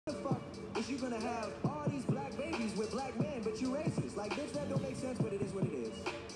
the fuck is you gonna have all these black babies with black men, but you racist? Like, bitch, that don't make sense, but it is what it is.